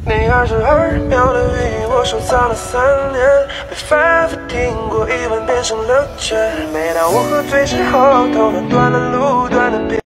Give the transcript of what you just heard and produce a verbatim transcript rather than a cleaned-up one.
你二十二秒的语音我收藏了三年，被反复听过一万遍成了圈。每当我喝醉之后，头脑断了路，断了片。